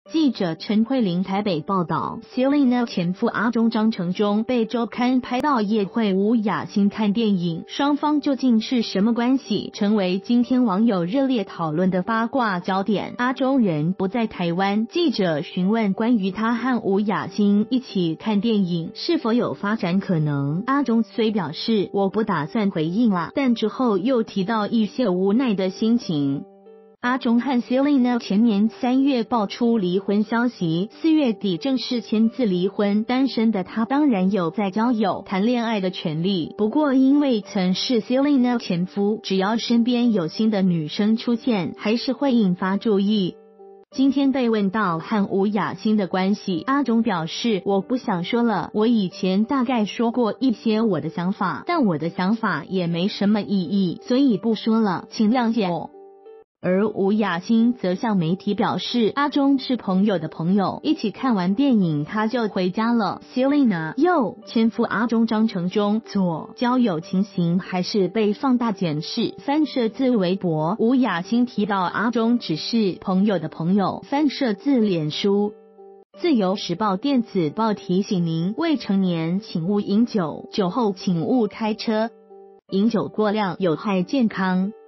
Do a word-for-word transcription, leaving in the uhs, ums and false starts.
记者陈慧玲台北报道 ，Selina 前夫阿中张成忠被周刊拍到夜会吴雅欣看电影，双方究竟是什么关系，成为今天网友热烈讨论的八卦焦点。阿中人不在台湾，记者询问关于他和吴雅欣一起看电影是否有发展可能，阿中虽表示我不打算回应啦，但之后又提到一些无奈的心情。阿中和 Selina 前年三月爆出离婚消息，四月底正式签字离婚。单身的他当然有在交友、谈恋爱的权利，不过因为曾是 Selina 前夫，只要身边有新的女生出现，还是会引发注意。今天被问到和吴雅欣的关系，阿中表示我不想说了，我以前大概说过一些我的想法，但我的想法也没什么意义，所以不说了，请谅解我。而吴雅欣则向媒体表示，阿中是朋友的朋友，一起看完电影他就回家了。Selina 右前夫阿中张成忠左交友情形还是被放大检视。翻摄自微博，吴雅欣提到阿中只是朋友的朋友。翻摄自脸书。自由时报电子报提醒您：未成年请勿饮酒，酒后请勿开车，饮酒过量有害健康。